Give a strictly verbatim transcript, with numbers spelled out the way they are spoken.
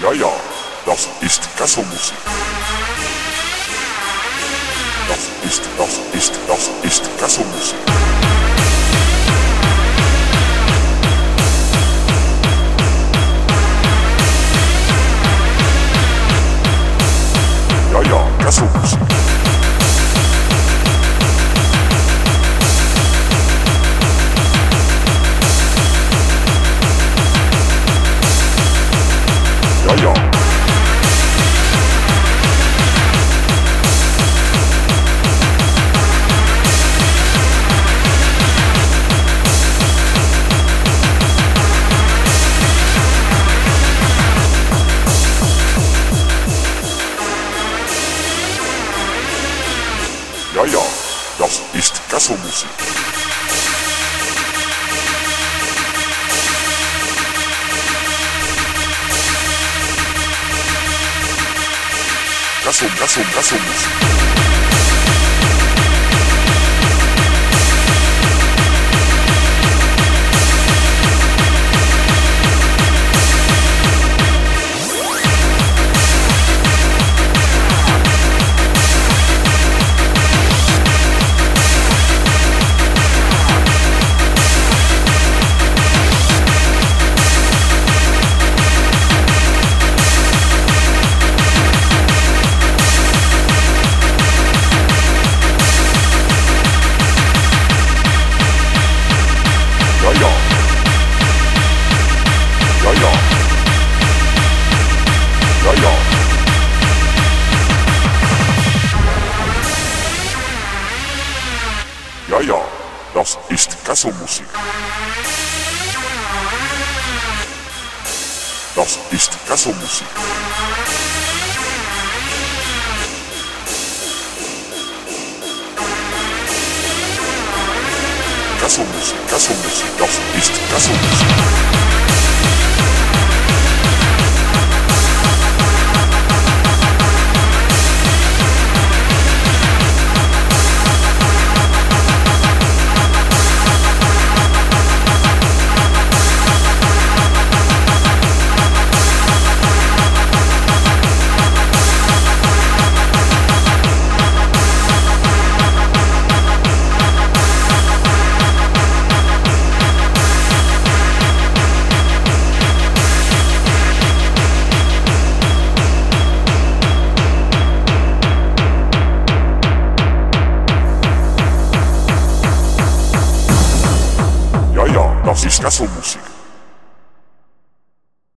Ja, ja, das ist Kassomusik. Das ist, das ist, das ist Kassomusik. Ja, ja, Kassomusik. Ja, ja. Ja, ja, das ist Kassomusik. Kasso, Kasso, Kassomusik. Ja, ja. Ja, ja. Ja, ja. Ja, ja, das ist Kassomusik. Das ist Kassomusik. Kassomusik, Kassomusik, das ist Kassomusik. Ja, ja, das ist Kassomusik.